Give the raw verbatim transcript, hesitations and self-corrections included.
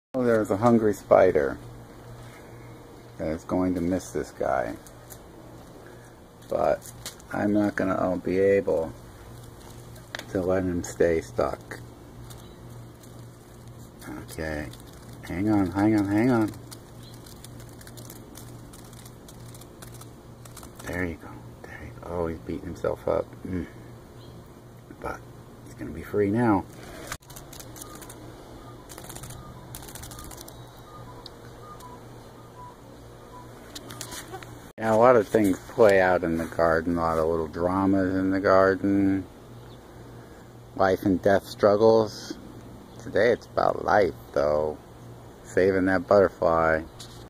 Oh, there's a hungry spider that is going to miss this guy. But I'm not going to be able to let him stay stuck. Okay. Hang on, hang on, hang on. There you go. There you go. Oh, he's beating himself up. Mm. But he's going to be free now. Yeah, a lot of things play out in the garden. A lot of little dramas in the garden. Life and death struggles. Today it's about life, though. Saving that butterfly.